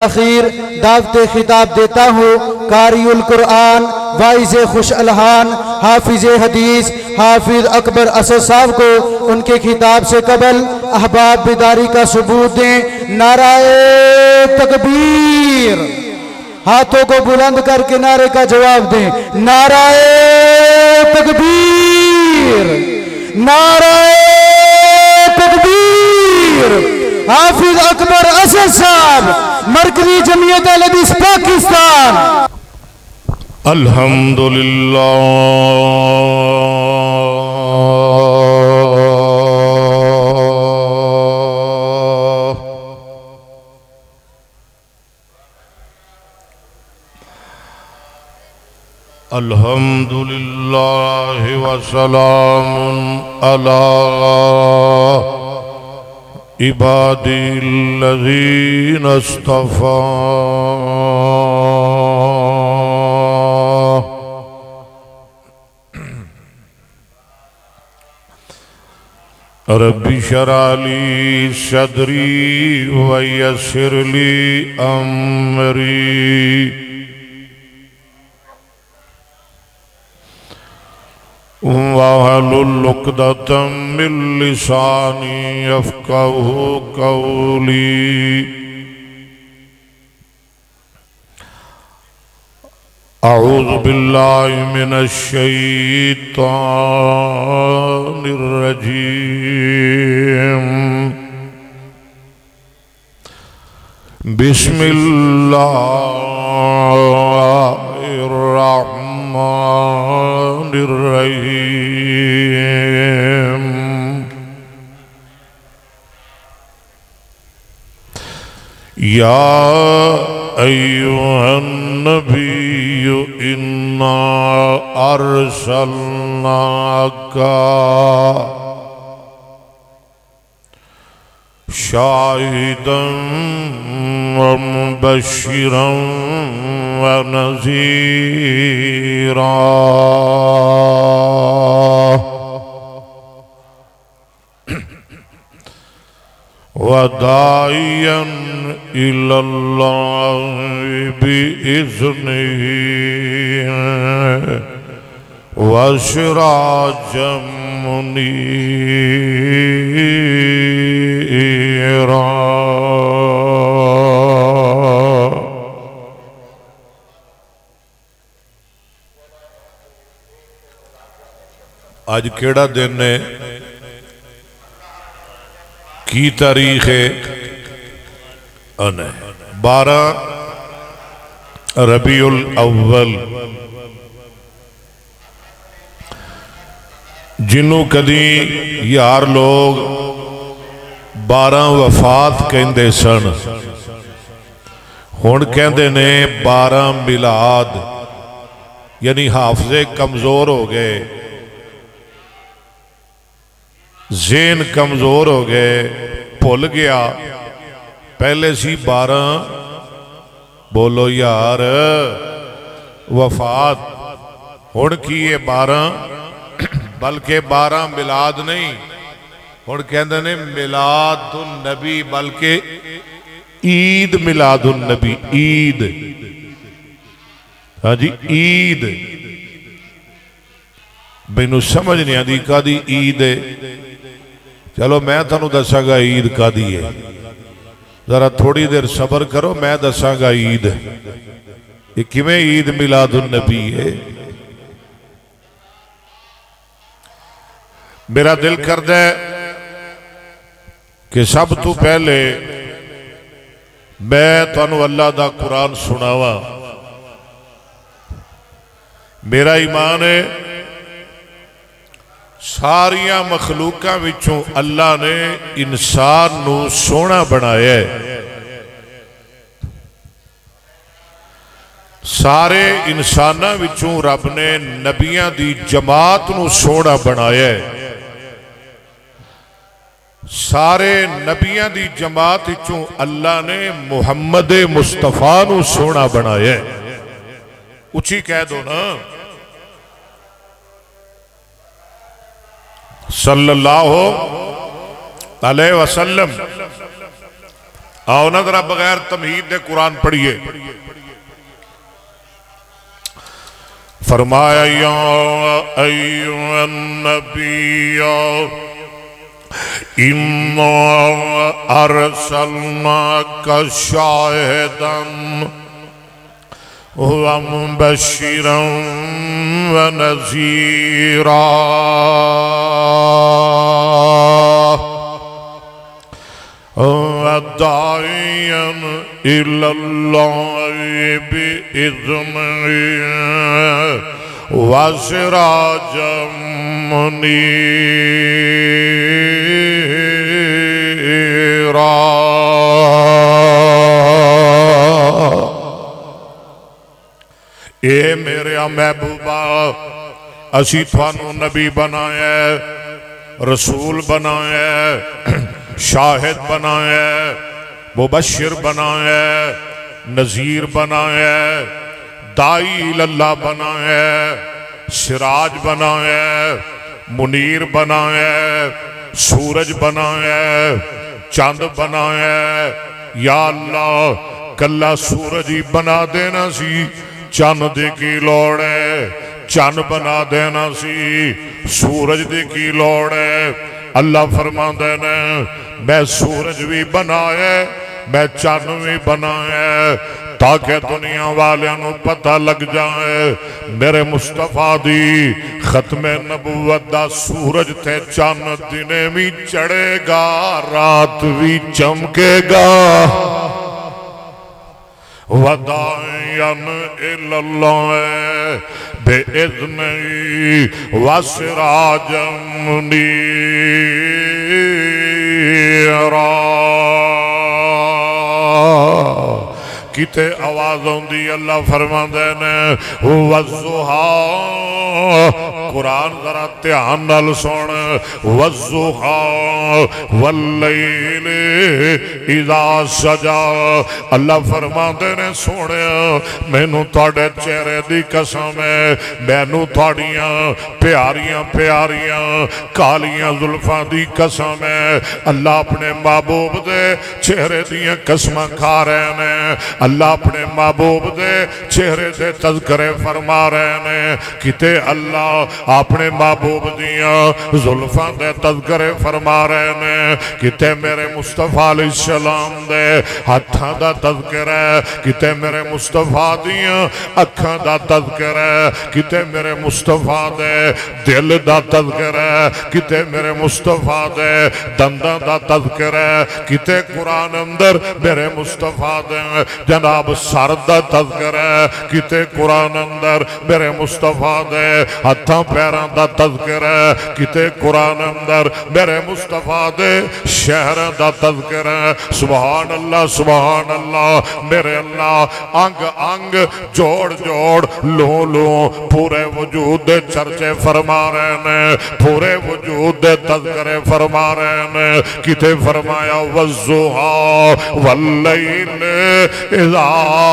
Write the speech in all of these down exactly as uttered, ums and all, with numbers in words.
اخیر دعوت خطاب دیتا ہوں قاری القرآن واعظ خوش الحان حافظ حدیث حافظ اکبر اسد صاحب کو ان کے خطاب سے قبل احباب بیداری کا ثبوت دیں۔ نعرہ تکبیر، ہاتھوں کو بلند کر کے نعرے کا جواب دیں۔ نعرہ تکبیر، نعرہ تکبیر۔ حافظ اکبر اسد صاحب، مرکزی جمعیت اہل حدیث پاکستان۔ الحمدللہ الحمدللہ وسلام علی عبادی الذین اصطفیٰ رب اشرح لی صدری ویسر لی امری وَاحْلُلْ عُقْدَةً مِّن لِّسَانِي يَفْقَهُوا قَوْلِي أعوذ باللہ من الشیطان الرجیم بسم اللہ الرحمن الرحیم یا ایوہ النبی انا ارسلناک شاہدا ومبشرا ونذیرا وداعیا إِلَى اللَّهِ بِإِذْنِهِ وَسِرَاجًا مُنِيرًا۔ آج کیڑا دن ہے، کی تاریخ ہے؟ بارہ ربیع الاول۔ جنوں کدی یار لوگ بارہ وفات کہندے سن، ہون کہندے نے بارہ میلاد، یعنی حافظے کمزور ہو گئے، ذہن کمزور ہو گئے، بھول گیا پہلے سی بارہ، بولو یار وفات، ہون کی یہ بارہ بلکہ بارہ میلاد نہیں، ہون کہندے نے میلاد النبی، بلکہ عید میلاد النبی، عید، ہاں جی عید۔ بینو سمجھ نہیں آدھی کا دی عید ہے، چلو میں تھانو دسا گا عید کا دی ہے، ذرا تھوڑی دیر صبر کرو، میں دساں گا عید یہ کیویں عید میلاد النبی ہے۔ میرا دل کردہ ہے کہ سب تو پہلے میں تانو اللہ دا قرآن سناوا۔ میرا ایمان ہے ساریاں مخلوقاں وچوں اللہ نے انسان نو سونا بنایا ہے، سارے انساناں وچوں رب نے نبیاں دی جماعت نو سونا بنایا ہے، سارے نبیاں دی جماعت وچوں اللہ نے محمد مصطفیٰ نو سونا بنایا ہے۔ اچھی کہہ دو نا صلی اللہ علیہ وسلم۔ آؤ نا ذرا بغیر تمہید دے قرآن پڑھیے. فرمایا یا ایوہ النبی اِنَّا أَرْسَلْنَاكَ شَاهِدًا وَمُبَشِّرًا وَنَذِيرًا وَدَاعِيًا إِلَى اللَّهِ بِإِذْنِهِ وَسِرَاجًا مُنِيرًا. اے میرے محبوبہ اسی تھانو نبی بنایا رسول بنایا شاہد بنایا مبشر بنایا نذیر بنایا دائی اللہ بنایا سراج بنایا منیر بنایا سورج بنایا چاند بنایا. یا اللہ کلا سورج ہی بنا دینا سی چاند دے کی لوڑ ہے چاند بنا دینا سی سورج دے کی لوڑ ہے. اللہ فرما دینا میں سورج بھی بنایا میں چاند بھی بنایا تاکہ دنیا والیاں نو پتہ لگ جائے میرے مصطفیٰ دی ختم نبوت دا سورج تے چاند دنے بھی چڑھے گا رات بھی چمکے گا. وَدَاعِيًا إِلَى اللَّهِ بِإِذْنِهِ وَسِرَاجًا مُنِيرًا. کتے آواز ہوندی اللہ فرماندے نے وَالضُّحَىٰ قرآن ذرا دھیان نال سن وَالضُّحَىٰ وَاللَّيْلِ اِذَا سَجَىٰ. اللہ فرماندے نے سونے مینوں تھوڑے چہرے دی قسم ہے مینوں تھوڑیاں پیاریاں پیاریاں کالیاں زلفاں دی قسم ہے. اللہ اپنے محبوب دے چہرے دیاں قسماں کھا رہے ہیں اللہ اپنے محبوب دے چہرے دے تذکرے فرما رہے ہیں. کتے اللہ اپنے محبوب دیاں زلفاں دے تذکرے فرما رہے ہیں. کتے میرے مصطفیٰ علیہ السلام دے ہتھاں دا تذکرہ کتے میرے مصطفیٰ دیاں اکھاں دا تذکرہ کتے میرے مصطفیٰ دے دل دا تذکرہ کتے میرے مصطفیٰ دے دنداں دا تذکرہ کتے قرآن اندر میرے مصطفیٰ دے جناب سر دا تذکرہ کتے قرآن اندر میرے مصطفیٰ دے ہتھاں پیراں دا تذکرہ کتے قرآن اندر میرے مصطفیٰ دے شہر دا تذکرہ. سبحان اللہ سبحان اللہ میرے اللہ انگ انگ جوڑ جوڑ لو لو پورے وجود دے چرچے فرما رہے ہیں پورے وجود دے تذکرے فرما رہے ہیں. کتے فرمایا وَالضُّحَىٰ وَاللَّيْلِ اِذَا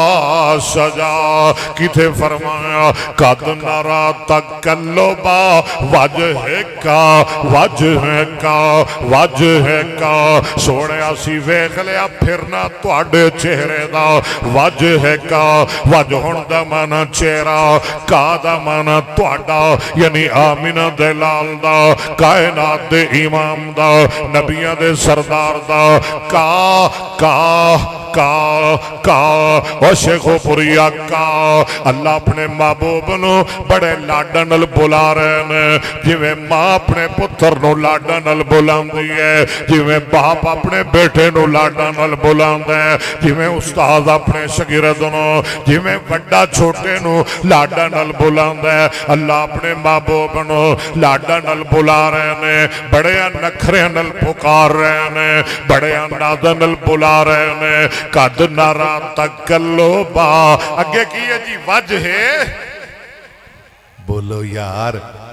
سَجَىٰ کتے فرمایا قَدْ نَرَىٰ تَقَلُّبَ وَجْهِكَ وَجْهِكَ وَجْهِكَ. سوڑے اسی ویکھ لیا پھرنا تواڈے چہرے دا وَجْهِكَ وجہن دا مانا چہرہ کا دا مانا تواڈا یعنی آمینہ دے لال دا کائنات دے امام دا نبیہ دے سردار دا کا کا کا کا او شیخو پوریا کا. اللہ اپنے محبوب نو بڑے لاڈا نل بلا رہے ہیں جویں ماں اپنے پتر نو لاڈا نل بلاندی ہے جویں باپ اپنے بیٹے نو لاڈا نل بلاندے ہے جویں استاد اپنے شاگرد نو جویں بڑا چھوٹے نو لاڈا نل بلاندے ہے. اللہ اپنے محبوب نو لاڈا نل بلا رہے ہیں بڑے نکھرے نل پکار رہے ہیں بڑے انداز نل بلا رہے ہیں. قد نرا تقلبا اگے کی ہے جی وجہ ہے بولو یار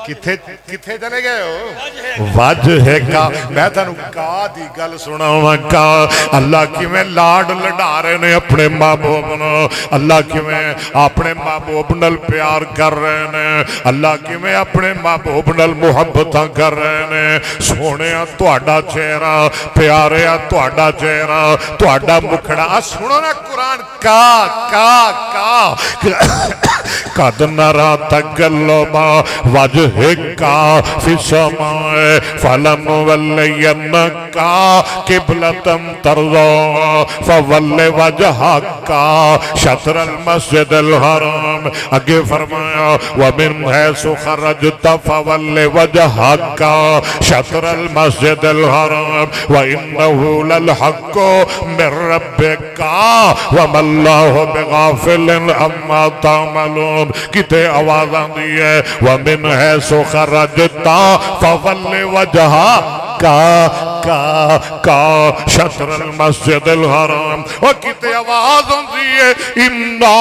کتھے کتھے چلے گئے ہو وجہ کا میں تانوں کا دی گل سناواں کا اللہ کیویں لاڈ لڈا رہے نے اپنے محبوب نو اللہ کیویں اپنے محبوب نال پیار کر رہے نے اللہ کیویں اپنے محبوب نال محبتاں کر رہے نے سونیا تہاڈا چہرہ پیاریا تہاڈا چہرہ تہاڈا مکھڑا سنو نا قرآن کا کا کا قد نرى تقلب وجهك في السماء فلنولينك قبلة ترضاها فول وجهك شطر المسجد الحرام اگے فرمایا ومن حيث خرجت فول وجهك شطر المسجد الحرام وإنه للحق من ربك وما الله بغافل عما تعملون کتے آواز آندی ہے وَمِنْ حَيْثُ خَرَجْتَ فَوَلِّ وَجْهَكَ کا کا شطر المسجد الحرام اور کتے آواز آندی ہے اِنَّا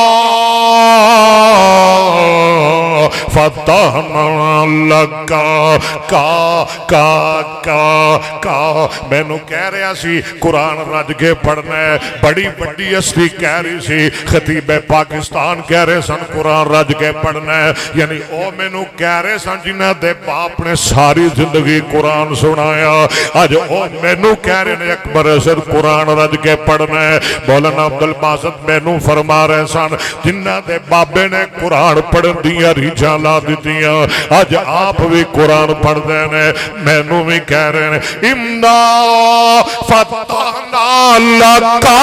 فَتَحْنَا لَكَ کا کا کا کا میں نو کہہ رہا سی قرآن رج کے پڑھنا ہے بڑی بڑی ہستی کہہ رہی سی خطیب پاکستان کہہ رہے سن قرآن رج کے پڑھنا ہے یعنی او میں نو کہہ رہے سن جنہ دے باپ نے ساری زندگی قرآن سنایا آج او میں نو کہہ رہے نے اکبر اسد قرآن رج کے پڑھنا ہے مولانا عبدالباسط میں نو فرما رہے سن جنہ دے بابے نے قرآن پڑھ دیا ریچھا لا دیتیاں آج آپ بھی قرآن پڑھ دینے میں نو بھی کہہ رہے ہیں امنا فتحنا لکا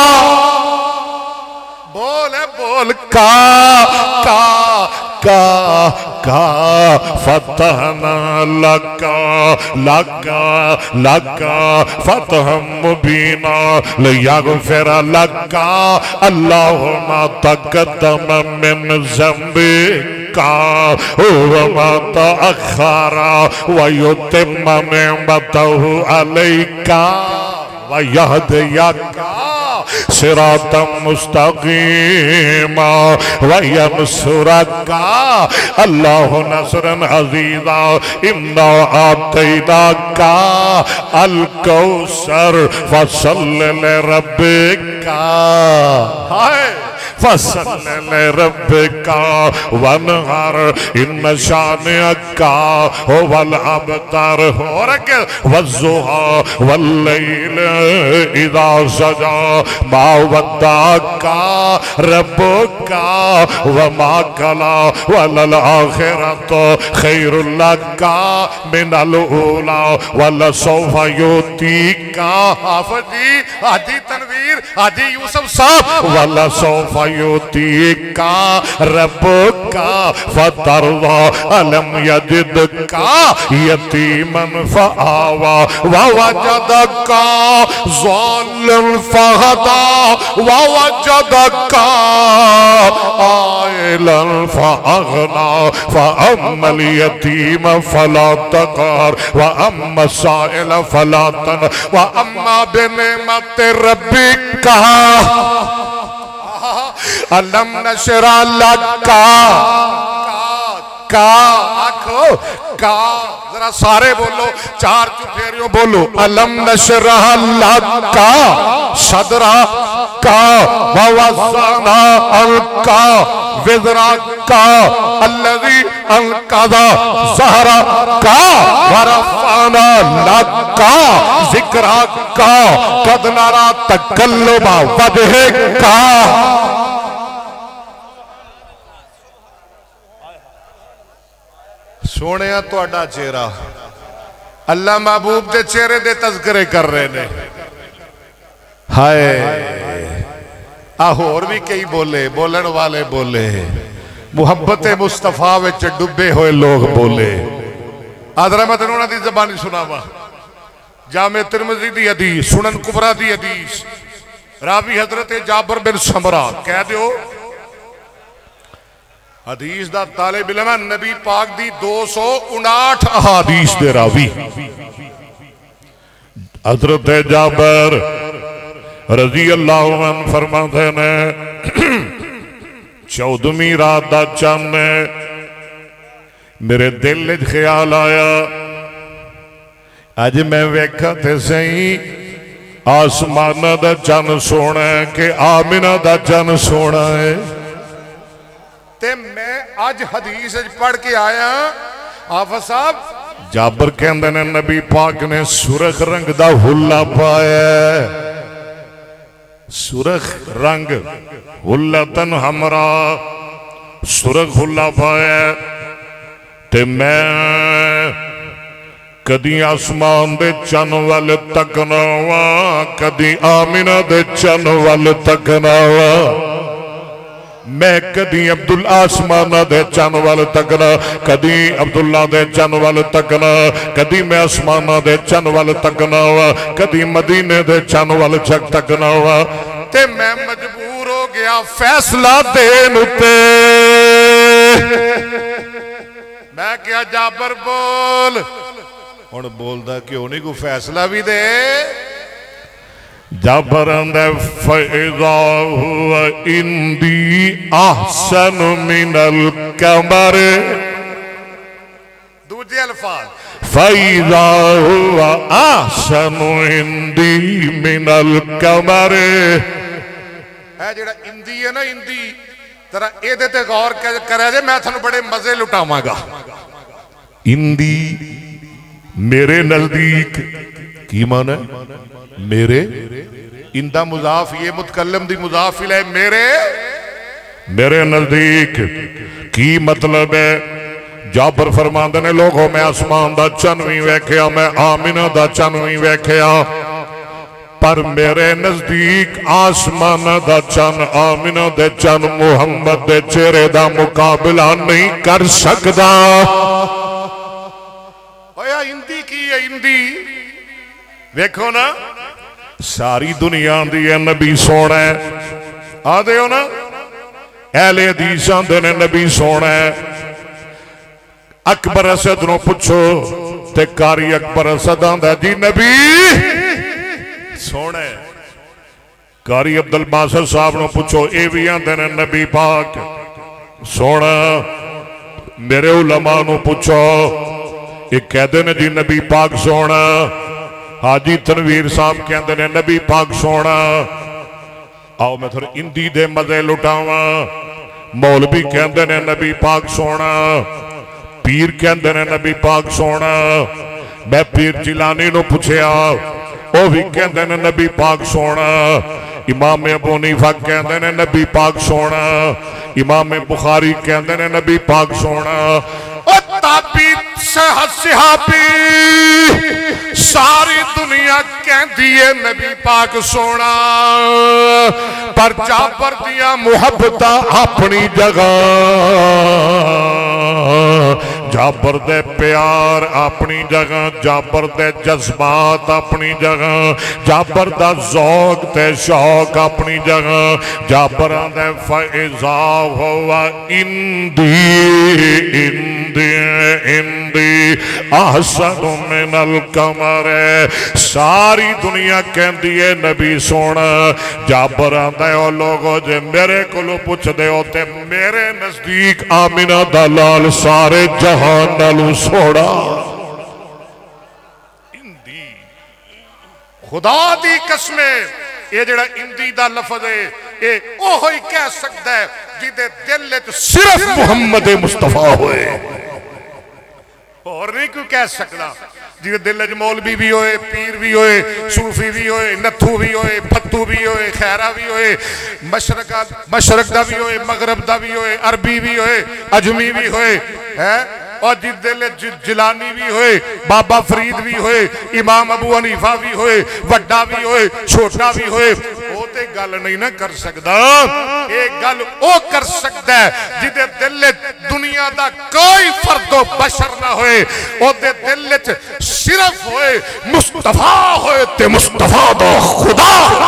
بولے بول کا کا کا کا فتحنا لکا لکا لکا فتح مبینا لیغفر لکا اللہم تقدم من ذنبکا وما تأخر ویتم نعمته علیکا ویہدیکا صراطا مستقیما وینصرکا اللہ نصرا عزیزا انا آتیناکا الکوثر فصل لربکا ہائے فصل لربکا وانحر ان شانئکا هو الابتر ہو رکھے والضحى واللیل اذا سجا ما ودعکا ربکا وما کلا وللآخرت خیر لکا من الاولا ولسوف یوتیکا حافظی آدھی تنویر آدھی یوسف صاحب ولسوف یوتیکا ربکا فترضا علم یجدکا یتیما فآوا ووجدکا ظالم فہدا ووجدکا آئلا فأغنا فأما اليتیم فلا تقهر وأما السائل فلا تنهر وأما بنعمت ربکا علم نشرح لکا کا آنکھو کا ذرا سارے بولو چار چپیریوں بولو علم نشرح لکا صدرہ کا ووزنا انکا وزرا کا اللذی انقضا زہرا کا ورفانا لکا ذکرہ کا قد نرا تقلبا وجہ کا سونیا تو اڈا چہرہ اللہ محبوب دے چہرے دے تذکرے کر رہے نے ہائے آہور بھی کئی بولے بولن والے بولے محبت مصطفیٰ وچ ڈبے ہوئے لوگ بولے آدھرہ میں تنونا دی زبانی سناوا جامع ترمذی دی حدیث سنن کبرا دی حدیث راوی حضرت جابر بن سمرہ کہہ دیو حدیث دا طالب علم نبی پاک دی دو سو اناٹھ احادیث دے راوی حضرت جابر رضی اللہ عنہ فرماتے ہیں چودھویں رات دا چاندے میرے دل وچ خیال آیا اج میں ویکھا تے سہی آسمانہ دا چن سونا ہے کہ آمنہ دا چن سونا ہے تے میں آج حدیث پڑھ کے آیا آفا صاحب جابر کہندے نے نبی پاک نے سرخ رنگ دا حلہ پایا سرخ رنگ حلتن ہمرا سرخ حلہ پایا تے میں کدی آسمان دے چن وال تکنا وا کدی آمنہ دے چن وال تکنا وا میں کدی عبداللہ آسمانہ دے چن وال تکنا کدی عبداللہ دے چن وال تکنا کدی میں آسمانہ دے چن وال تکنا وا کدی مدینے دے چن وال چک تکنا وا تے میں مجبور ہو گیا فیصلہ دین تے میں کیا جابر بول ہن بولدا کیوں نہیں کو فیصلہ بھی دے جابر اندے فَإِذَا هُوَ إِنْدِي أَحْسَنُ مِنَ الْقَمَرِ دوجے الفاظ فَإِذَا هُوَ أَحْسَنُ إِنْدِي مِنَ الْقَمَرِ اے جڑا اندی ہے نا اندی ترہ اے دیتے غور کرے دے میں تھنو بڑے مزے لٹاواں گا اندی میرے نزدیک کی معنی ہے میرے اندہ مضاف یہ متکلم دی مضاف ہے میرے میرے نزدیک کی مطلب ہے جابر فرماندے نے لوگوں میں آسمان دا چنویں ویکھیا میں آمنہ دا چنویں ویکھیا پر میرے نزدیک آسمان دا چن آمنہ دے چن محمد دے چہرے دا مقابلہ نہیں کر سکدا اویا اندی کی ہے اندی ویکھو نا ساری دنیا دی ہے نبی سونا ہے آدھے ہو نا اہل حدیث آندے نے نبی سونا ہے اکبر اسد نو پچھو تے کاری اکبر اسد آندہ جی نبی سونا ہے کاری عبدالباسر صاحب نو پچھو اے بھی آندے نے نبی پاک سونا میرے علماء نو پچھو ایک کہتے نے جی نبی پاک سونا حاجی تنویر صاحب کہندے نے نبی پاک سونا آؤ میں تھوڑے اندی دے مزے لٹاواں مولوی کہندے نے نبی پاک سونا پیر کہندے نے نبی پاک سونا میں پیر جیلانی نو پوچھیا او بھی کہندے نے نبی پاک سونا امام ابو حنیفہ کہندے نے نبی پاک سونا امام بخاری کہندے نے نبی پاک سونا او تابی صحابی ساری دنیا کہندی ہے نبی پاک سونا پر جابر دیا محبتہ اپنی جگہ جابر دے پیار اپنی جگہ جابر دے جذبات اپنی جگہ جابر دا ذوق تے شوق اپنی جگہ جابر دے فَإِذَا هُوَ إِنْدِي إِنْدِي إِنْدِي أَحْسَنُ مِنَ الْقَمَرِ ساری دنیا کہندی ہے نبی سونا جابر آندہ ہے او لوگو جے میرے کلو پوچھ دے ہوتے میرے نزدیک آمینہ دلال سارے جہان نالو سوڑا اندی خدا دی قسمیں یہ جڑا اندی دا لفظ ہے یہ اوہی کہہ سکتا ہے جیدے دل صرف محمد مصطفیٰ ہوئے اور نہیں کیوں کہہ سکنا جیدے دل مولوی بھی ہوئے پیر بھی ہوئے صوفی بھی ہوئے نتھو بھی ہوئے پھتو بھی ہوئے خیرہ بھی ہوئے مشرق دا بھی ہوئے مغرب دا بھی ہوئے عربی بھی ہوئے اجمی بھی ہوئے اور جی دل جلانی بھی ہوئے بابا فرید بھی ہوئے امام ابو حنیفہ بھی ہوئے وڈا بھی ہوئے چھوٹا بھی ہوئے وہ تے گل نہیں نہ کر سکتا ایک گل او کر سکتا ہے جدے دل دنیا دا کوئی فرد و بشر نہ ہوئے او دے دل صرف ہوئے مصطفیٰ ہوئے تے مصطفیٰ دا خدا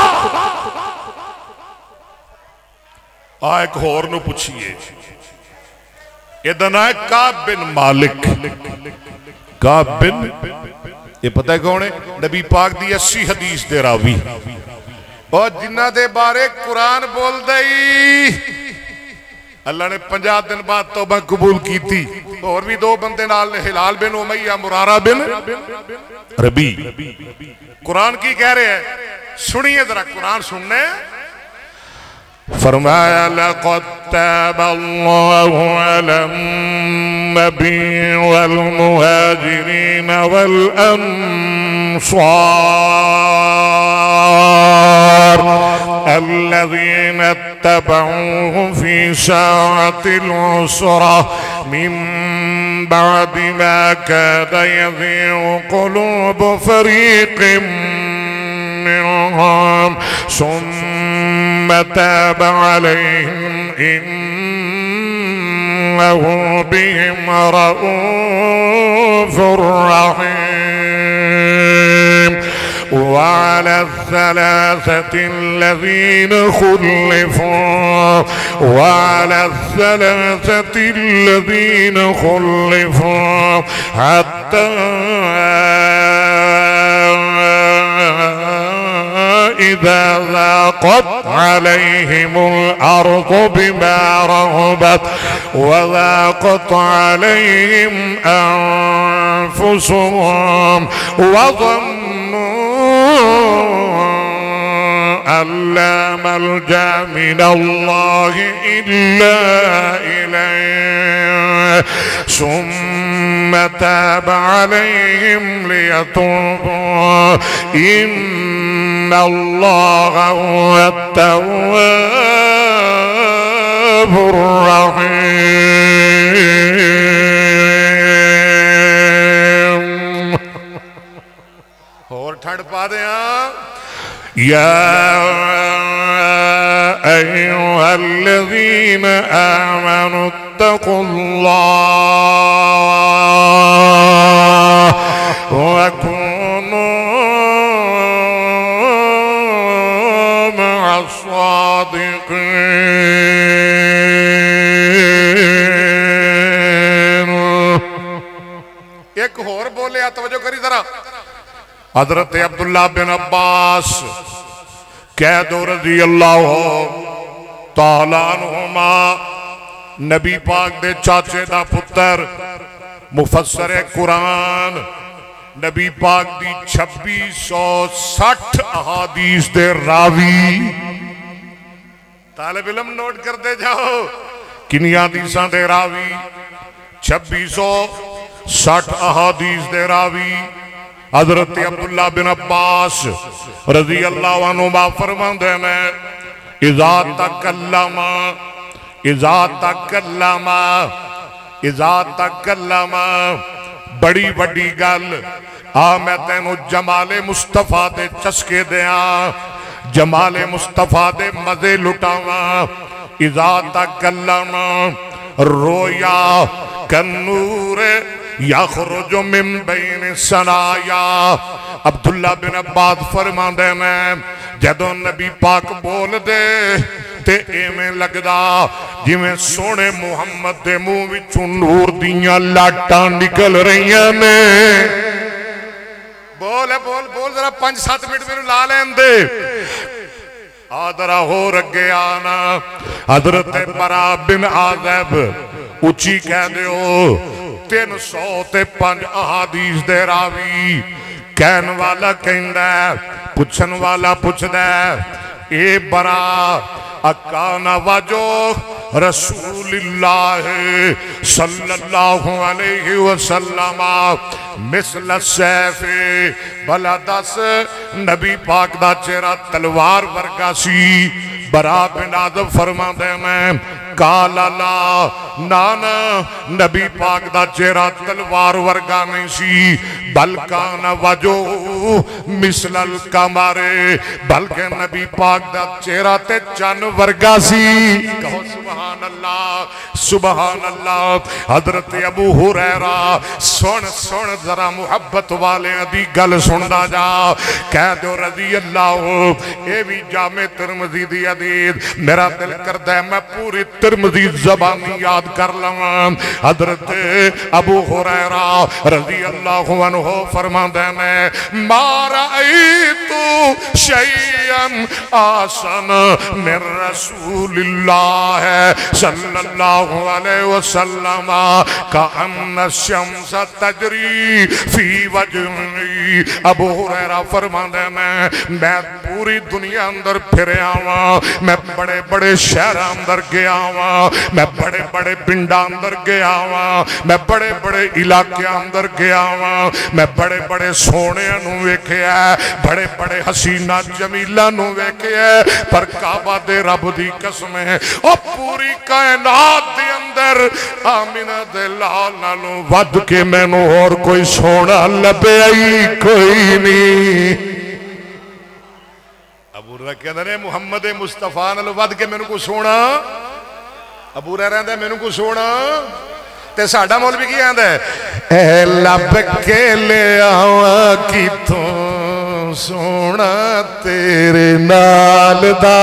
آئے ایک اور نو پوچھئے ادنا ہے کعب بن مالک کعب بن یہ پتہ ہے کون ہے نبی پاک دی اسی حدیث دے راوی اور جنہ دے بارے قرآن بول دائی اللہ نے پنجا دن بعد توبہ قبول کی تھی اور بھی دو بندے نال نے ہلال بن امیہ مرارہ بن ربی قرآن کی کہہ رہے ہیں سنیے ذرا قرآن سننے فرمایا لقد تاب اللہ علی النبی والمہاجرین والانصار الذین اتبعوه فی ساعة العسرة من بعد ما كاد يزيغ قلوب فريق منهم ثم تاب عليهم إنه بهم رؤوف رحيم وعلى الثلاثة الذين خلفوا وعلى الثلاثة الذين خلفوا حتى إذا ضاقت عليهم الأرض بما رحبت وضاقت عليهم أنفسهم وظنوا أن لا ملجأ من الله إلا إليه ثم تاب عليهم ليتوبوا إن الله هو التواب الرحيم اور ٹھڑ پا دیا يا أيها الذين آمنوا اتقوا الله وكونوا مع الصادقين ایک اور بولے توجہ کری ذرا حضرت عبداللہ بن عباس کہہ دو رضی اللہ تعالیٰ عنہما نبی پاک دے چاچے دا پتر مفسر قرآن نبی پاک دی چھبیس سو سٹھ احادیث دے راوی طالب علم نوٹ کر دے جاؤ کنی حدیثاں دے راوی چھبیس سو سٹھ احادیث دے راوی حضرت عبداللہ بن عباس رضی اللہ عنہ فرماندے میں اذا تکلم اذا تکلم اذا تکلم بڑی بڑی گل آ میں تینوں جمال مصطفیٰ دے چسکے دیاں جمال مصطفیٰ دے مزے لٹاواں اذا تکلم رویا کنور یخرج من بین سنایا عبداللہ بن عباس فرماندے میں جدو نبی پاک بول دے تے ایمیں لگدا جی میں سونے محمد دے منہ وچوں نور دیاں لاٹاں نکل رہی ہیں میں بول بول بول ذرا پانچ سات منٹ میں لا لین دے آدھرا ہو رگے آنا حضرت برا بن عازب اچھی کہہ دے ہو تین سو تے پانچ احادیث دے راوی کہن والا کہن دے پچھن والا پچھ دے اے برا اکانا وجو رسول اللہ صلی اللہ علیہ وسلم مثل السیف بلا دس نبی پاک دا چہرہ تلوار ورگا سی برا بن عازب فرما دے میں کالا لا نانا نبی پاک دا چہرہ تلوار ورگا نہیں سی بلکانا وجو مثل القمرے بلکہ نبی پاک دا چہرہ تے چن ورگا سی کہو سبحان اللہ سبحان اللہ حضرت ابو ہریرہ سن سن ذرا محبت والے دی گل سندا جا کہہ دو رضی اللہ اے بھی جامع ترمذی دی حدیث میرا دل کردہ ہے میں پوری ترمذی زبانی یاد کر لوں حضرت ابو ہریرہ رضی اللہ عنہ فرما دے میں ما رأیتو شیئن آسن من رسول اللہ صلی اللہ علیہ وسلم کأن الشمس تجری فی وجہی. ابو ہریرہ فرماندے ہیں میں پوری دنیا اندر پھرے آواں، میں بڑے بڑے شہر اندر گیا آواں، میں بڑے بڑے پنڈا اندر گیا آواں، میں بڑے بڑے علاقے اندر گیا آواں، میں بڑے بڑے سونے نو ویکھیا، بڑے بڑے حسینہ جمیلہ نو ویکھیا، پر کعبہ دے رب دی قسم ہے او پوری کائنات دے اندر آمینہ دے لال نالوں ود کے میں نو اور کوئی سونا لبے آئی کوئی نہیں. ابو ہریرہ کہندے نے محمد مصطفیٰ نال ود کے مینوں کو سونا. ابو ہریرہ کہندا مینوں کو سونا تے ساڈا مولوی کی آندا ہے اے لب کے لے آواں کیتھوں سونا تیرے نال دا.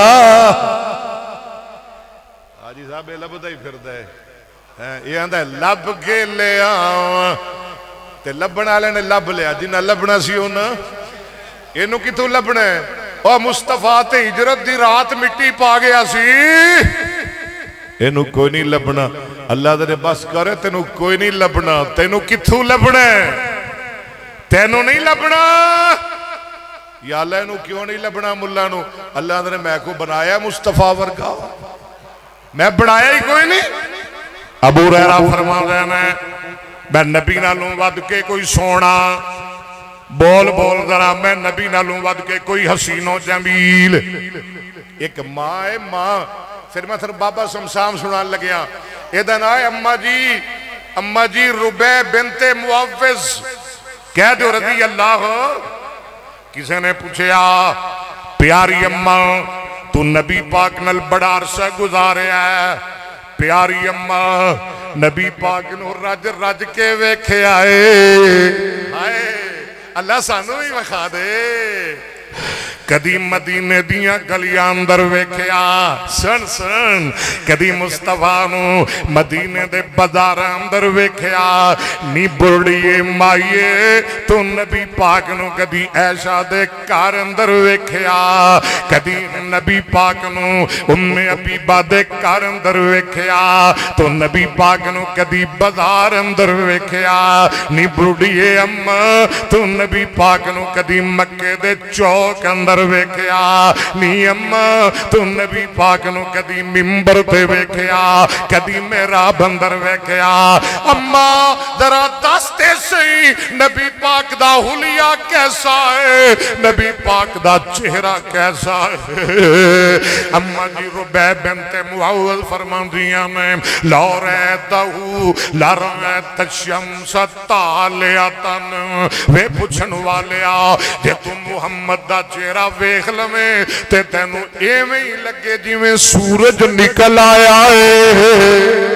حاجی صاحب اے لبدا ہی پھردا ہے، یہ آندا ہے لب کے لے آواں تے لبن والے نے لب لیا، جنہ لبنا سی ہونا اینو کتوں لبنا ہے. او مصطفیٰ تے ہجرت دی رات مٹی پا گیا سی، اینو کوئی نہیں لبنا. اللہ دے بس کرے تینو کوئی نہیں لبنا. تینو کتوں لبنا ہے؟ تینو نہیں لبنا. یا اللہ اینو کیوں نہیں لبنا ملا نو؟ اللہ دے میں کو بنایا مصطفیٰ ورگا، میں بنایا ہی کوئی نہیں. ابو ہریرہ فرما رہے ہیں میں نبی نالوں ود کے کوئی سونا بول بول ذرا میں نبی نالوں ود کے کوئی حسین و جمیل. ایک ماں ہے ماں. پھر میں تھر بابا سمسام سنان لگیا ایدن آئے اممہ جی اممہ جی ربے بنت معوض کہہ دو رضی اللہ ہو. کسی نے پوچھیا پیاری اممہ تو نبی پاک نل بڑا عرصہ گزارے ہے. پیاری اممہ نبی پاک نو رج رج کے ویکھے آئے. آئے اللہ سانو ہی وکھا دے. کدی مدینے دیاں گلیاں اندر ویکھیا سن سن کدی مصطفیٰ نو مدینے دے بازار اندر ویکھیا نی بڑھیے مائیے تو نبی پاک نو کدی عائشہ دے کار اندر ویکھیا کدی نبی پاک نو ام حبیبہ دے کار اندر ویکھیا تو نبی پاک نو کدی بازار اندر ویکھیا نی بڑھیے اماں تو نبی پاک نو کدی مکے دے چوک اندر ویکھیا نی اماں تو نبی پاک نو کدی ممبر تے ویکھیا کدی محراب اندر ویکھیا. اماں ذرا دستے سی نبی پاک دا حلیہ کیسا ہے، نبی پاک دا چہرہ کیسا ہے. اماں جی ربے بنت معوض فرمان دیاں میں لا ریتہو لا ریت الشمس طالعتن وے پوچھن والیا جے تو محمد دا چہرہ ویکھ لویں تے تینو ایویں ہی لگے جویں سورج نکل آیا ہے.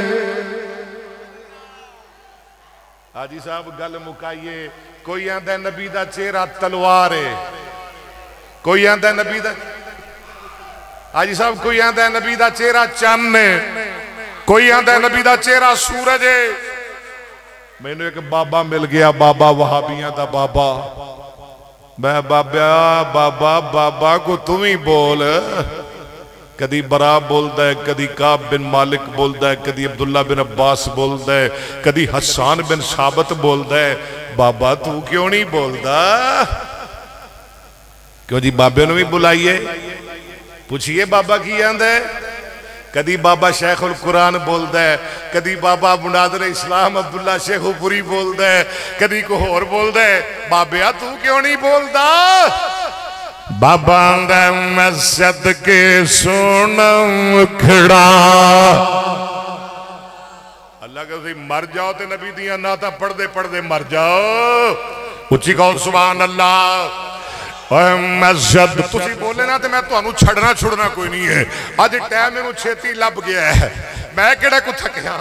حاجی صاحب گل مکائیے. کوئی آندا ہے نبی دا چہرہ تلوار ہے، کوئی آندا ہے نبی دا حاجی صاحب کوئی آندا ہے نبی دا چہرہ چند ہے، کوئی آندا ہے نبی دا چہرہ سورج ہے. میں نے ایک بابا مل گیا بابا وہابیاں دا بابا. میں بابا بابا بابا کو تم ہی بول. کدی برا بولدا ہے کدی کعب بن مالک بولدا ہے کدی عبداللہ بن عباس بولدا ہے کدی حسان بن ثابت بولدا ہے. بابا تو کیوں نہیں بولدا؟ کیوں جی بابے نے بھی بلائیے پوچھئے بابا کی آندا ہے. کدی بابا شیخ القرآن بولدا ہے کدی بابا مناظر اسلام عبداللہ شیخ پوری بولدا ہے کدی کو اور بولدا ہے. بابیا تو کیوں نہیں بولدا؟ بابا آندا میں صدقے سونم کھڑا. اللہ کہتے مر جاؤ تے نبی دیاں نعتاں پڑھ دے پڑھ دے مر جاؤ. اچھی کہو سبحان اللہ. میں زد تسی بولے نا تے میں تو انہوں چھڑنا چھڑنا کوئی نہیں ہے. آج ٹائم میں چھیتی لب گیا ہے میں کڑے کو تھکیا.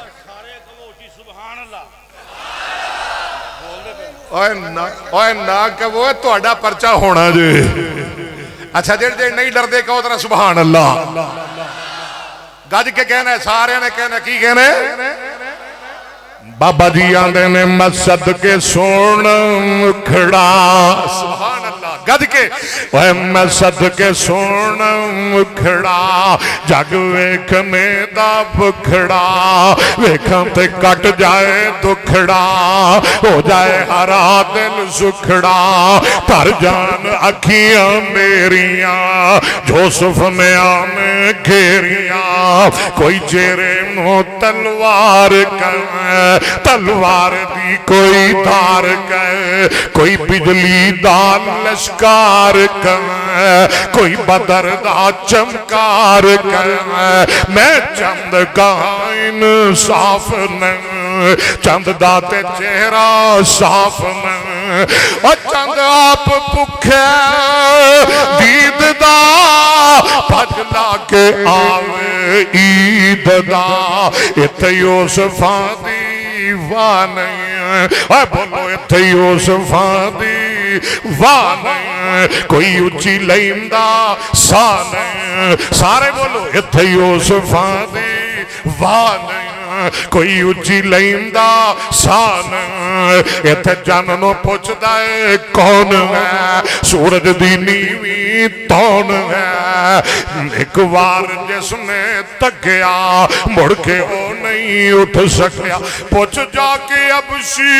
اوہ نا کہ وہ تو اڈا پرچہ ہونا جے. اچھا جڑ جڑ نہیں ڈر دے کہو ترہ سبحان اللہ. گج کے کہنا ہے سارے نے کہنا کی کہنا ہے بابا جی آندے نے میں صدقے سون کھڑا سبحان اللہ گد کے اے میں صدقے سون کھڑا جگ ویکھنے دا بکھڑا ویکھاں تے کٹ جائے دکھڑا ہو جائے ہرا دل سکھڑا تر جان اکھیاں میریاں جوسف نے آنے گھیریاں کوئی چہرے نو تلوار کر تلوار دی کوئی دھار کر کوئی بجلی دال لشکار کر کوئی بدر دا چمکار کر میں چند کہاں انصاف نہ چند داتے چہرہ صاف نہ اور چند آپ پکھے دید دا پجلا کے آوے عید دا اتھے یوسفاں دی واہ نہیں اے بولو اتھے یوسفاں دی واہ نہیں کوئی اچھی لیندہ سا نہیں سارے بولو اتھے یوسفاں دی واہ نہیں کوئی اچھی لیندہ سان ایتھے جاننو پوچھ دائے کون ہے سورج دی نیوی تون ہے ایک وار جس نے تگیا مڑ کے وہ نہیں اٹھ سکیا پوچھ جا کے ابشی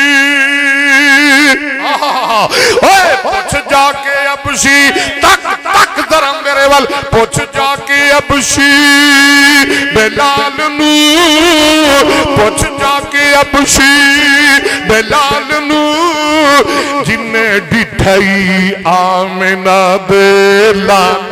پوچھ جا کے ابشی تک تک درم میرے وال پوچھ جا کے ابشی بلال نو پوچھ جا کے ابشی بلال نو جنہیں ڈٹھائی آمنہ بلال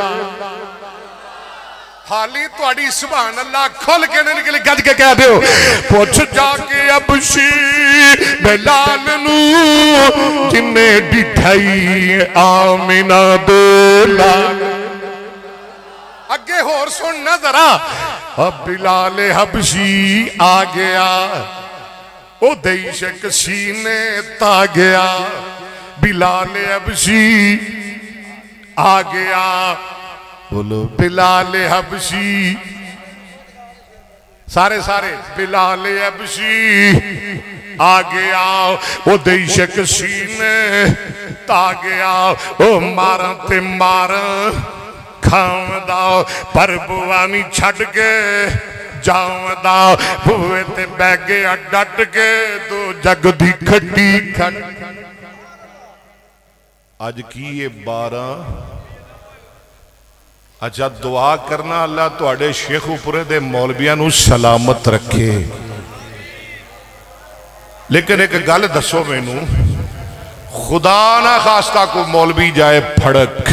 حالی تو اڑی سبحان اللہ کھول کے نہیں نکلے گج کے کہہ دیو پوچھ جا کے ابشی بلال نو جنہیں ڈٹھائی آمنہ بلال اگے ہور سن نہ ذرا اب بلال حبشی آ گیا او دیشک سینے تا گیا بلال حبشی آ گیا بولو بلال حبشی سارے سارے بلال حبشی آ گیا او دیشک سینے تا گیا او مارا تے مارا کھاؤں دا پر بوانی چھڑ کے جاؤں دا بوے تے بے گیا ڈٹ کے دو جگ دی کھٹی کھٹ آج کی یہ بارہ اچھا دعا کرنا اللہ تو اڑے شیخ اوپرے دے مولویاں نو سلامت رکھے لیکن ایک گل دسو میں نو خدا نہ خواستہ کو مولوی جائے پھڑک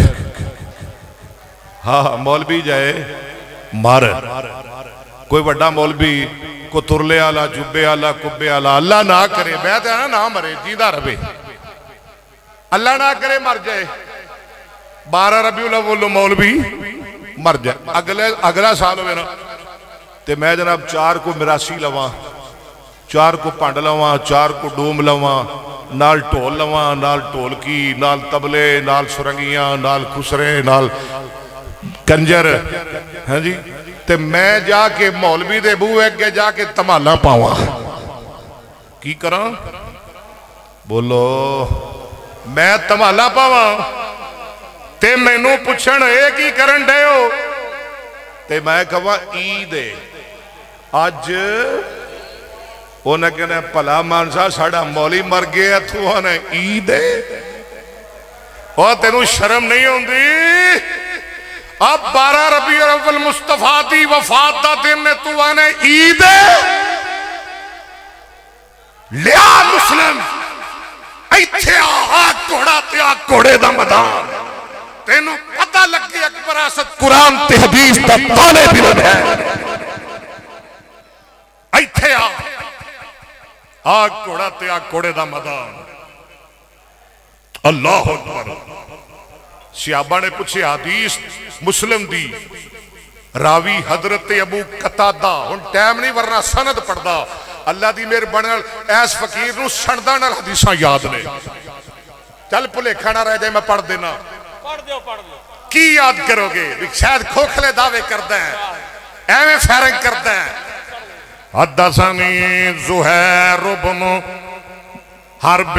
ہاں مولوی جائے مار کوئی بڑا مولوی کو ترلے آلہ جبے آلہ کبے آلہ اللہ نہ کرے بیعت ہے نا نہ مرے جیدہ ربے اللہ نہ کرے مر جائے بارہ ربیع الاول مولوی مر جائے اگلے اگلا سال ہوئے نا تے میں جناب چار کو مراسی لواں چار کو پانڈ لواں چار کو ڈوم لواں نال ٹول لواں نال ٹولکی نال تبلے نال سرنگیاں نال خسرے نال کنجر ہاں جی تے میں جا کے مولوی دے بو ایک گے جا کے تمالا پاواں کی کراں بولو میں تمالا پاواں تے میں نو پچھن ایک ہی کرن دے ہو تے میں کہواں عید ہے آج انہیں کہنے پلا مانسا ساڑا مولی مر گیا تو انہیں عید ہے اور تینوں شرم نہیں ہوں دی اب بارہ ربیع الاول مصطفیٰ دی وفات دا دن نے تو آنے عید ہے لیا مسلم ایتھے آہاں کوڑا تے آہ کوڑے دا مدان تینوں پتہ لگ گئی اکبر آسد قرآن تے حدیث دا تانے بلد ہے ایتھے آہ آہ کوڑا تے آہ کوڑے دا مدان اللہ اکبر صحابہ نے پوچھے حدیث مسلم دی راوی حضرت ابو قتادہ ان ٹائم نہیں ورنہ سند پڑھدا اللہ دی میرے بنال ایس فقیر نو سندہ نال حدیثاں یاد نے چل پلے کھانا رہ جائے میں پڑھ دینا پڑھ دیو پڑھ دیو کی یاد کرو گے شاید کھوکھلے دعوے کردہ ہیں ایویں فیرنگ کردہ ہیں حدثني زهير بن حرب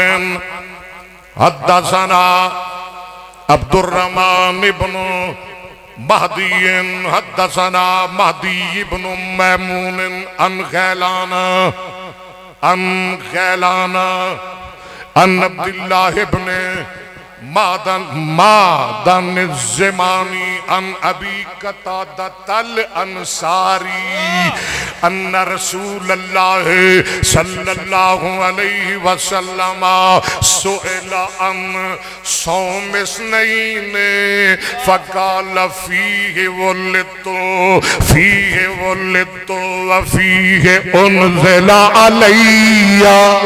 حدثنا عبد الرحمن بن مهدي حدثنا مهدي بن ميمون عن غيلان عن غيلان عن عبد الله بن مادن مادن الزماني عن أبي قتادة الأنصاري أن رسول الله صلى الله عليه وسلم سئل عن صوم اثنين فقال فيه ولدت فيه ولدت وفيه أنزل علي.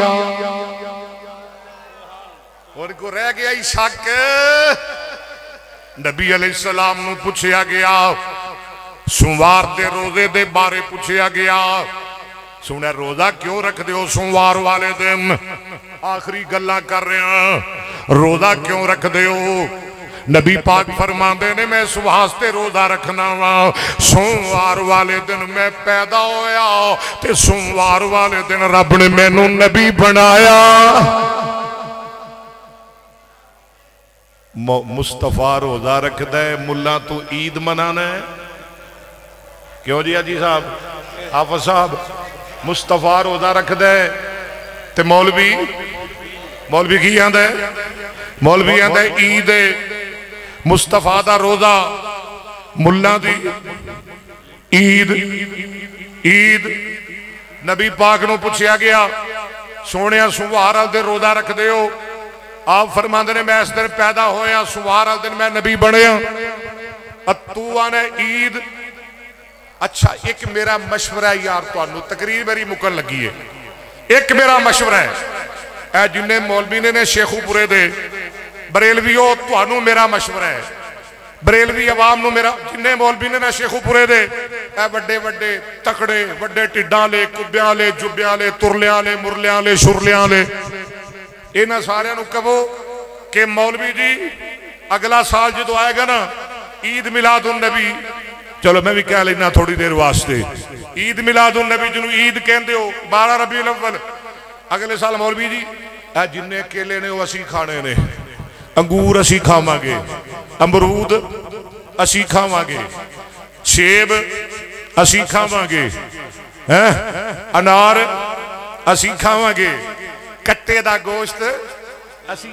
اور کو رہ گیا ہی شک. نبی علیہ السلام نو پوچھیا گیا سوموار دے روزے دے بارے پوچھیا گیا سونے روزہ کیوں رکھ دے ہو سوموار والے دن آخری گلہ کر رہے ہیں روزہ کیوں رکھ دے ہو. نبی پاک فرماندے نے میں اس واسطے روزہ رکھنا وا سوموار والے دن میں پیدا ہویا تے سوموار والے دن رب نے مینوں نبی بنایا. مصطفیٰ روزہ رکھ دے ملا تو عید منانا ہے کیوں جی حاجی صاحب حافظ صاحب مصطفیٰ روزہ رکھ دے تے مولوی مولوی کی آندے مولوی آندے عید مصطفیٰ دا روزہ ملا دی عید عید. نبی پاک نو پوچھیا گیا سونیا سوموار دے روزہ رکھ دے ہو آپ فرماندے نے میں اس دن پیدا ہویا سوموار دن میں نبی بنیا اتو آنے عید. اچھا ایک میرا مشورہ ہے یار تو آنو تقریر میری مکن لگی ہے ایک میرا مشورہ ہے اے جنہیں مولوی نے شیخو پورے دے بریلویو تو آنو میرا مشورہ ہے بریلوی عوام نو میرا جنہیں مولوی نے شیخو پورے دے اے وڈے وڈے تکڑے وڈے ٹڈاں لے کبیاں لے جبیاں لے ترلیاں لے مرلیاں لے شرلیاں لے اینا سارے نو کہو کہ مولوی جی اگلا سال جدو آئے گا نا عید میلاد النبی چلو میں بھی کہہ لینا تھوڑی دیر واسطے عید میلاد النبی جنو عید کہندے ہو بارہ ربیع الاول اگلے سال مولوی جی اے جننے کیلے نے وہ اسی کھانے نے انگور اسی کھاواں گے امرود اسی کھاواں گے سیب اسی کھاواں گے انار اسی کھاواں گے کٹے دا گوشت اسی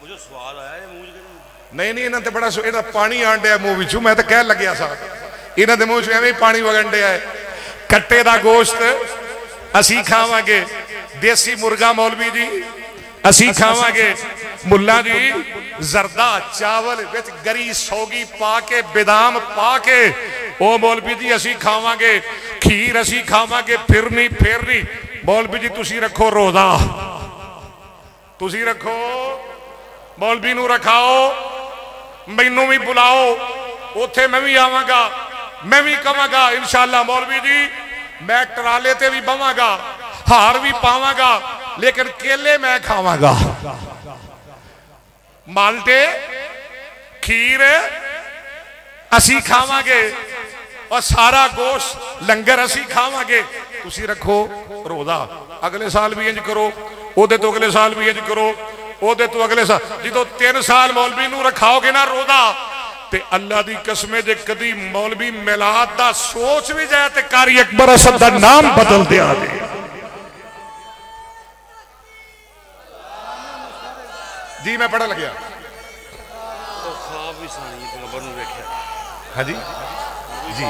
نہیں نہیں انہاں تے بڑا سو انہاں پانی آنڈے ہے موہ وچوں میں تے کہہ لگیا سا انہاں تے موہ وچوں ایویں پانی وگنڈے ہے کٹے دا گوشت اسی کھاواں گے دیسی مرغا مولوی جی اسی کھاواں گے ملا جی زردہ چاول وچ گری سوگی پا کے بادام پا کے او مولوی جی اسی کھاواں گے کھیر اسی کھاواں گے پھرنی پھرنی مولوی جی تسی رکھو روزہ تسی رکھو مولوی نو رکھاؤ مینوں بھی بلاؤ اوتھے میں بھی آواں گا میں بھی کہاں گا انشاءاللہ مولوی جی میں ٹرالے تے بھی بواں گا ہار بھی پاواں گا لیکن کیلے میں کھاواں گا مالٹے کھیر اسی کھاواں گے اور سارا گوشت لنگر اسی کھاواں گے تسی رکھو روزہ اگلے سال بھی انج کرو او دے تو اگلے سال بھی انج کرو او دے تو اگلے سال جدو تین سال مولوی نو رکھاؤ گے نا روزہ تے اللہ دی قسمیں جے کدی مولوی میلاد دا سوچ بھی جائے تے قاری اکبر اسد دا نام بدل دیا دے. جی میں پڑھا لگیا ہاں جی جی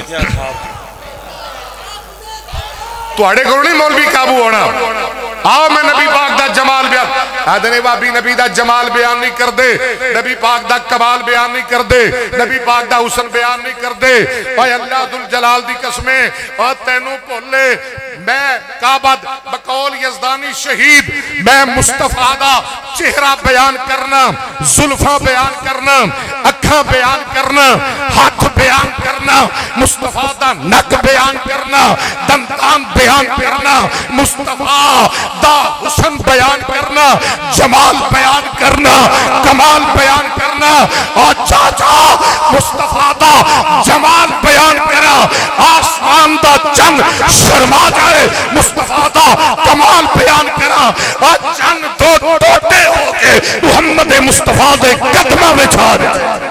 توڑے کو نہیں مولوی قابو ہونا آؤ میں نبی پاک دا جمال بیان آدھنے بابی نبی دا جمال بیان نہیں کر دے نبی پاک دا کمال بیان نہیں کر دے نبی پاک دا حسن بیان نہیں کر دے اے اللہ ذوالجلال دی قسمیں اور تینوں پولے میں کعبد بقول یزدانی شہید میں مصطفیٰ دا چہرہ بیان کرنا زلفہ بیان کرنا اکھاں بیان کرنا ہاتھ بیان کرنا مصطفیٰ دا نک بیان کرنا دندان بیان کرنا مصطفیٰ دا حسن بیان کرنا جمال بیان کرنا کمال بیان کرنا اور چاچا مصطفیٰ دا جمال بیان کرنا آسمان آسمان دا چند شرما جائے مصطفیٰ دا کمال بیان کرا اور چند دو ٹوٹے ہو کے محمد مصطفیٰ دے قدمہ میں چھا جائے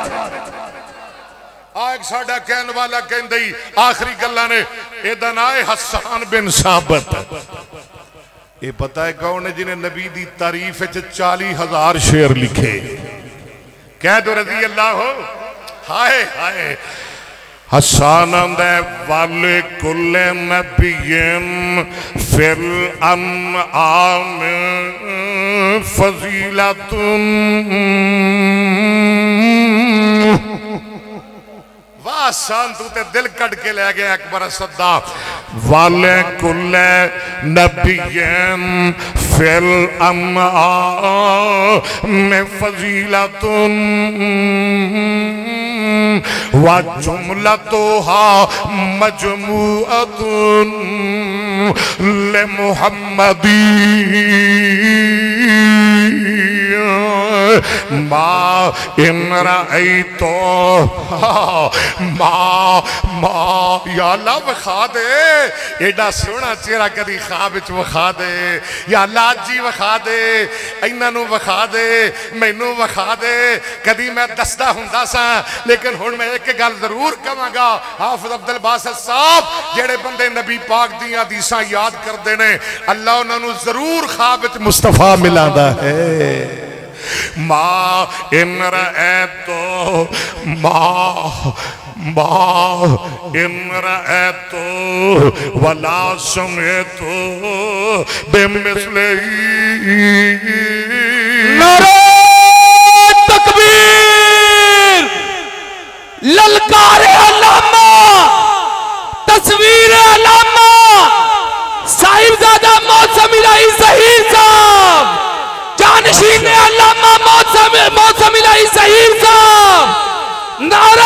آئیک ساڑھا کہن والا کہن دئی آخری گلہ نے ایدن آئے حسان بن ثابت یہ پتہ ہے کون ہے جنہیں نبی دی تعریف ہے چالی ہزار شعر لکھے کہہ دو رضی اللہ ہو ہائے ہائے حسان اندے والے کل نبیم فی الانعام فضیلتن آسان تو تے دل کٹ کے لے گئے اکبر صدا والے کل نبیین فی الانعام فضیلتن و جملتها مجموعت لمحمدی ما ان رأیتو ما ما یا اللہ وخا دے ایڈا سونا چیرہ کدی خوابچ وخا دے یا اللہ جی وخا دے اینانو وخا دے مینو وخا دے کدی میں دستہ ہندہ سا لیکن ہن میں ایک گل ضرور کہاں گا حافظ عبدالباسط صاحب جیڑے بندے نبی پاک دیاں دیساں یاد کر دینے اللہ انہوں ضرور خوابچ مصطفیٰ ملاندہ ہے ما ان رأیتو ما ما ان رأیتو ولا سمیتو بمثلی نعرہ تکبیر للکار علامہ تصویر علامہ صاحبزادہ موسم الہی ظہیر صاحب جانشین علامہ موسم الہی ظہیر صاحب نعرہ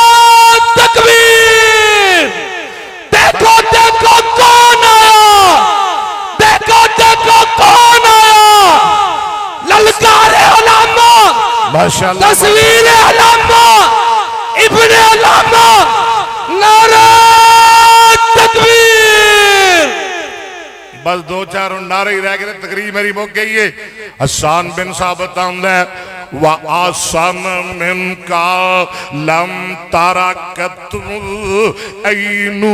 تکبیر دیکھو دیکھو کون آیا دیکھو دیکھو کون آیا للکار علامہ تصویر علامہ ابن علامہ نعرہ تکبیر بس دو چار نعرے ہی رہ گئے تقریب میری موقع گئی ہے حسان بن ثابت آمدہ ہے وَآسَنَ مِنْكَ لَمْ تَرَكَتْ عَيْنُ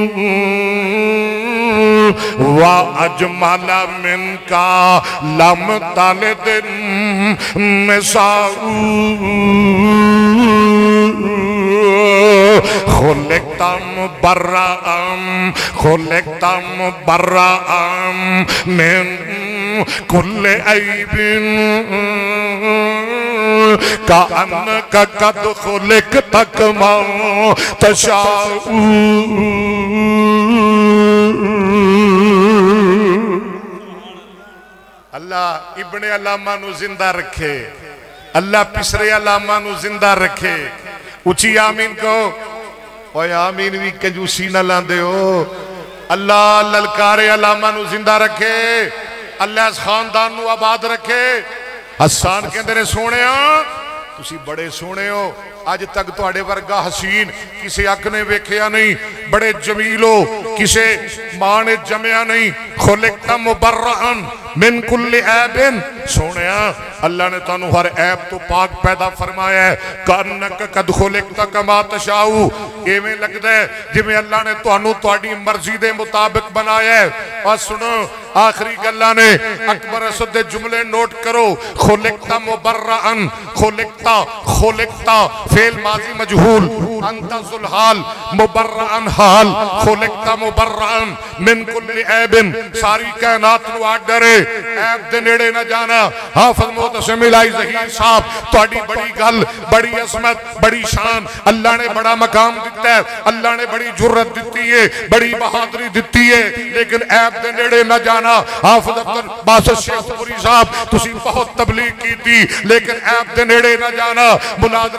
وَأَجْمَلَ مِنْكَ لَمْ تَلِدْ نِسَاءُ خلقت مبرأً خلقت مبرأً من كل عيب كأنك قد خلقت كما تشاء اللہ ابن علامہ نو زندہ رکھے اللہ پسرے علامہ نو زندہ رکھے اچھی آمین کہو اوہ آمین بھی کنجوسی نہ لاندے ہو اللہ للکار علامہ نو زندہ رکھے اللہ اس خاندان نو آباد رکھے حسان کے اندر سونے ہاں تسی بڑے سونے ہو آج تک تو آڑے ورگا حسین کسے اکنے ویکھیا نہیں بڑے جمیلو کسے مانے جمعیا نہیں خلقتا مبرعن من کل عیبن سونے ہاں اللہ نے تانو ہر عیب تو پاک پیدا فرمایا ہے کانک قد خلقتا کما تشاؤ اے میں لگ دے جی میں اللہ نے تانو تواڈی مرضی دے مطابق بنایا ہے اور سنو آخری گلہ نے اکبر اسد جملے نوٹ کرو خلقتا مبرعن خلقتا خلقتا فعل ماضی مجہول انت ذوالحال مبرعن حال خلقتا مبرعن من کل عیبن ساری کائنات نو آٹ ڈرے عیب دے نیڑے نہ جانا حافظ معتصم الہی ظہیر صاحب تواڈی بڑی گل بڑی عظمت بڑی شان اللہ نے بڑا مقام دیتا ہے اللہ نے بڑی جرت دیتی ہے بڑی بہادری دیتی ہے لیکن عیب دے نیڑے نہ جانا حافظ عبدالباسط شیخ پوری صاحب تسی بہت تبلیغ کی تھی لیکن عیب دے نیڑے نہ جانا مناظر اسلام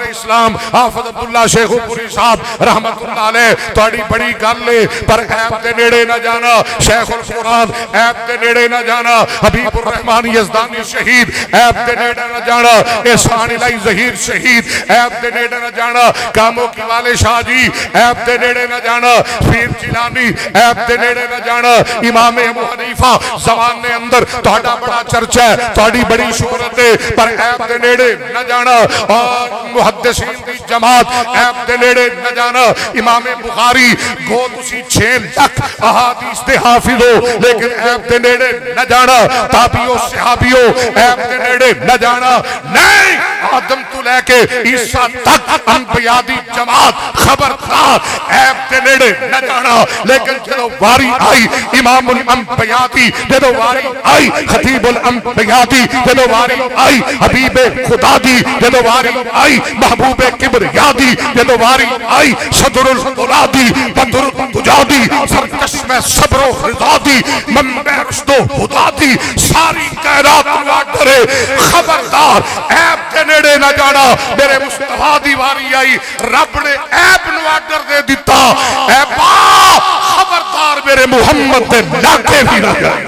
امام حافظ عبداللہ شیخ پوری صاحب رحمت اللہ علیہ توڑی بڑی گل لے پر عیب دے نیڑے نہ جانا شیخ القرآن عیب دے نیڑے نہ جانا حبیب الرحمن یزدانی شہید عیب دے نیڑے نہ جانا احسان الہی ظہیر شہید عیب دے نیڑے نہ جانا کاموں کی والے شاہ جی عیب دے نیڑے نہ جانا پیر جیلانی عیب دے نیڑے نہ جانا امام ابو حنیفہ زمان نے اندر توڑا بڑا چرچ ہے توڑی بڑی شہرت ہے پر عیب دے نیڑے نہ جانا اور محدثین دی جماعت عیب دے نیڑے نہ جانا امام بخاری گو تسی چھے لکھ احادیث دے حافظ ہو لیکن عیب دے نیڑے نہ جانا تابعیوں صحابیوں عیب دے نیڑے نہ جانا نہیں آدم تو لے کے عیسیٰ تک انبیاء دی جماعت خبردار عیب دے نیڑے نہ جانا لیکن جدو واری آئی امام الانبیاء دی جدو واری آئی خطیب الانبیاء دی جدو واری آئی حبیب خدا دی جدو واری آئی محبوب کبریا دی جدو واری آئی صدر الخلا دی بدر الدجا دی سرکش میں صبر و رضا دی منبع رشد و خدا دی ساری کائنات نواڈرے خبردار عیب دے نیڑے نہ جانا میرے مصطفیٰ دی واری آئی رب نے عیب نواڈر دے دیتا عیبا خبردار میرے محمد دے لاکے بھی نہ جائے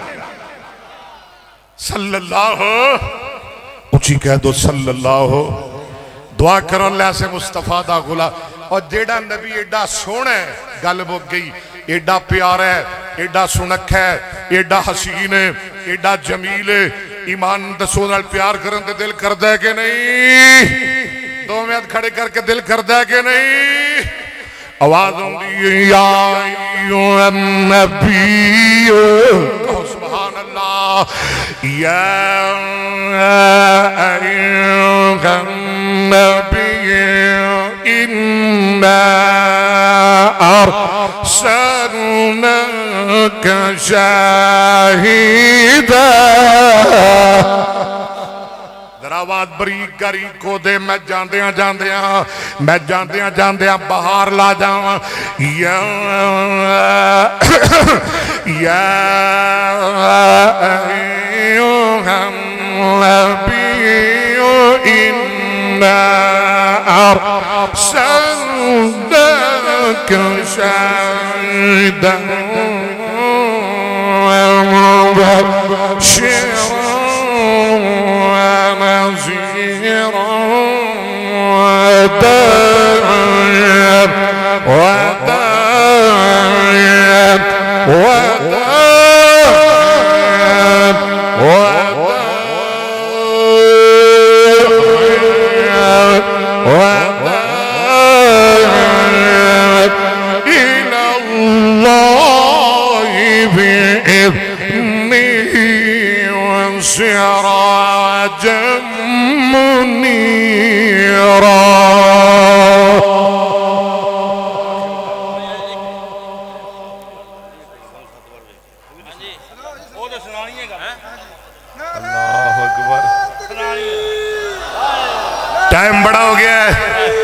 صلی اللہ اچھی کہہ دو صلی اللہ دعا کرو اللہ سے مصطفیٰ دا غلام اور جیڑا نبی ایڈا سونا ہے گل بک گئی ایڈا پیار ہے ایڈا سنک ہے ایڈا حسین ہے ایڈا جمیل ہے ایمان دسو نال پیار کرن دے دل کر دے کہ نہیں دو میں کھڑے کر کے دل کر دے کہ نہیں آواز ہوں دی یا ایوہ النبی سبحان اللہ یا ایوہ النبی اِنَّا أَرْسَلْنَاكَ شَاهِدًا دراوات بری گری کو دے میں جاندیاں جاندیاں میں جاندیاں جاندیاں بہار لا جاواں یا یا ایوہ النبی اِنَّا أرسلناك شاهدا ومبشرا ونذيرا وداعيا وداعيا وداعيا إلى الله بإذنه وسراجا منيرا اللہ اکبر ٹائم بڑا ہو گیا ہے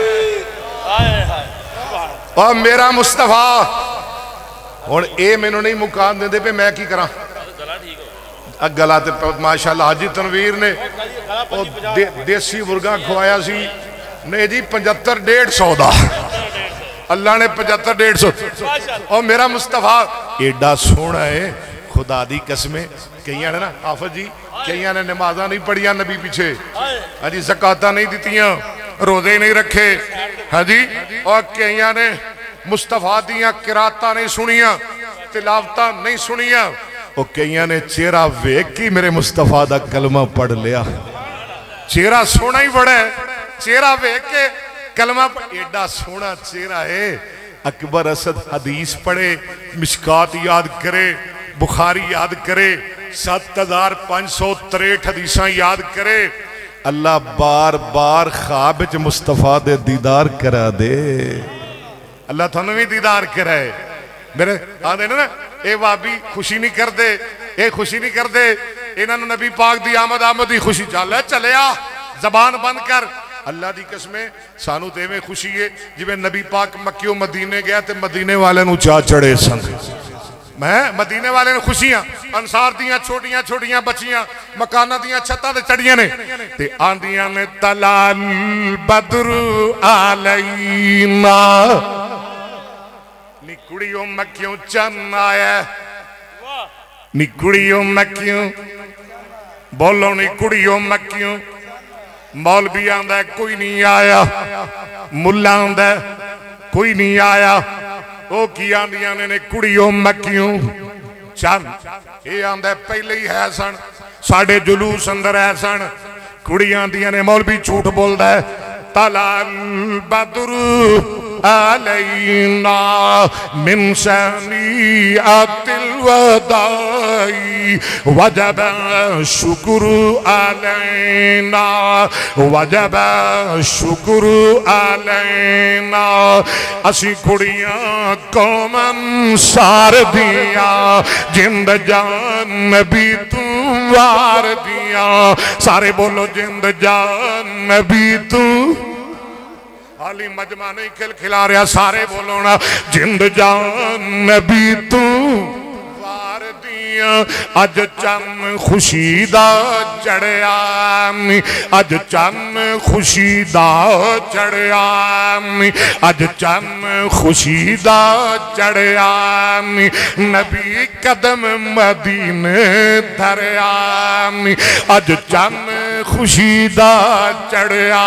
اور میرا مصطفیٰ اور اے میں نے نہیں مکان دے دے پہ میں کی کرا گلا تے ماشاءاللہ حاجی تنویر نے دیسی ورگاں کھوایا سی نہیں جی پنجتر ڈیڑھ سو دا اللہ نے پنجتر ڈیڑھ سو اور میرا مصطفیٰ ایڈا سونا ہے خدا دی قسمیں کئیاں نے نا حافظ جی کئیاں نے نمازہ نہیں پڑھیاں نبی پیچھے ہاں جی زکاتہ نہیں دیتیاں روزے نہیں رکھے ہاں جی اور کئیاں نے مصطفیٰ دیاں قراتہ نہیں سنیاں تلاوتہ نہیں سنیاں اور کئیاں نے چہرہ ویک کی میرے مصطفیٰ دا کلمہ پڑھ لیا چہرہ سونا ہی پڑھا ہے چہرہ ویک کے کلمہ ایڈا سونا چہرہ ہے اکبر اسد حدیث پڑھے مشکات یاد کرے بخاری یاد کرے سات ہزار پانچ سو تریٹھ حدیثاں یاد کرے اللہ بار بار خواب وچ مصطفیٰ دے دیدار کرا دے اللہ تھانوں بھی دیدار کرائے میرے آدھے نا اے وابی خوشی نہیں کر دے اے خوشی نہیں کر دے انہاں نبی پاک دی آمد آمد دی خوشی چل ہے چلے آ زبان بند کر اللہ دی قسمیں سانو تے میں خوشی ہے جی میں نبی پاک مکیوں مدینے گیا تے مدینے والے نو چاہ چڑے سن میں مدینے والے نے خوشیاں انصار دیاں چھوٹیاں چھوٹیاں بچیاں مکانہ دیاں چھتاں دے چڑیاں نے تے آندیاں نے تلال بدر علینا نی کڑیوں مکیوں چن آیا نی کڑیوں مکیوں بولو نی کڑیوں مکیوں مولوی آندہ ہے کوئی نہیں آیا ملا آندہ ہے کوئی نہیں آیا او کی آندیاں نے کڑیوں مکیوں چند یہ آندہ ہے پہلے ہی ہے سن ساڑھے جلوس اندر ہے سن کڑیاں آندیاں نے مولوی جھوٹ بول دا ہے تلال بدر علینا من سنیعت الوداعی وجب شکر علینا وجب شکر علینا اسی کڑیاں قوم انصار دیا جند جان نبی تم وار دیا سارے بولو جند جان نبی تم حالی مجمع نہیں کھل کھلا رہا سارے بولو نا جند جان نبی تو وار دیاں اج چن خوشی دا چڑھیا اج چن خوشی دا چڑھیا اج چن خوشی دا چڑھیا نبی قدم مدینے دھریا اج چن خوشی دا چڑھیا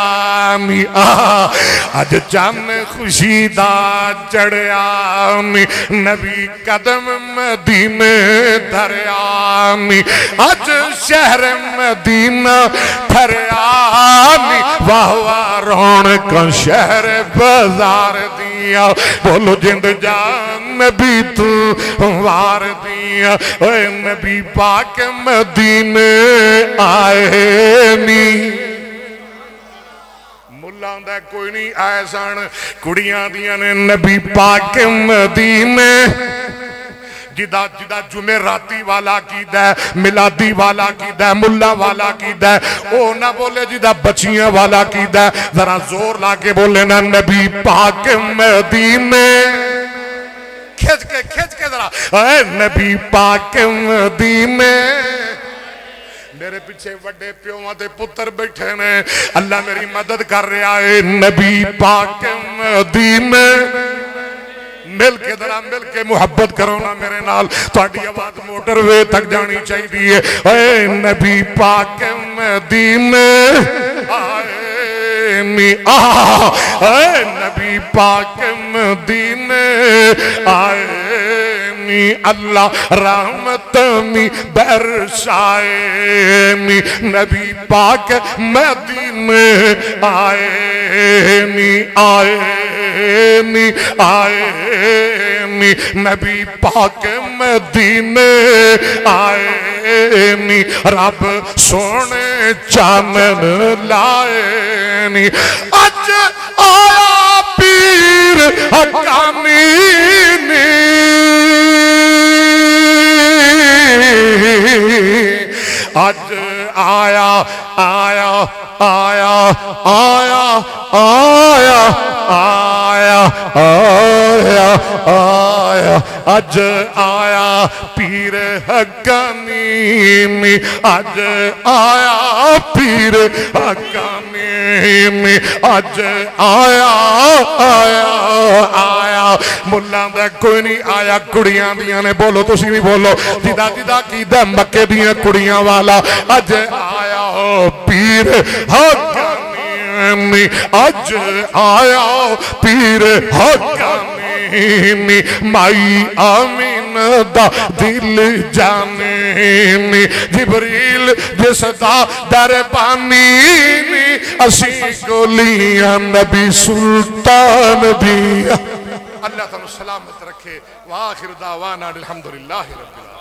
اج چن خوشی دا چڑھیا نبی قدم مدینے دھریا اج شہر مدینہ دھریا واہ واہ رونق شہر بازار دیا بولو جند جان نبی تو وار دیا اے نبی پاک مدینے آئے نی ملہ کوئی نہیں آئے سن کڑیاں دیاں نے نبی پاک مدینے جدہ جدہ جمعراتی والا کی دے ملادی والا کی دے ملہ والا کی دے او نہ بولے جدہ بچیاں والا کی دے ذرا زور لاکے بولے نا نبی پاک مدینے کھچ کے کھچ کے ذرا اے نبی پاک مدینے میرے پیچھے وڈے پیوہاں دے پتر بیٹھے نے اللہ میری مدد کر رہا ہے نبی پاک مدینے مل کے درہ مل کے محبت کرو نا میرے نال تھوڑی آواز موٹر وے تک جانی چاہی دیئے اے نبی پاک مدینے آئے نی آہ اے نبی پاک مدینے آئے نی اللہ رحمت می برسائے نی نبی پاک مدینے آئے نی آئے نی آئے نی نبی پاک مدینے آئے نی رب سونے چانن لائے نی اج آیا پیر حقانی نی اج آیا آیا آیا آیا آیا آیا آیا آیا اج آیا پیر حقانی میں اج آیا پیر حقانی میں اج آیا آیا آیا ملہ دے کوئی نہیں آیا کڑیاں دیاں نے بولو تسی بھی بولو جدہ جدہ کی دے مکے دیاں کڑیاں والا اج آیا پیر حقانی اج آیا پیر حقانی مائی آمین دا دل جانے جبریل جس دا دربانی اسی گولیاں نبی سلطان دیا اللہ تعالیٰ سلامت رکھے وآخر دعوانا الحمدللہ رب العالمین.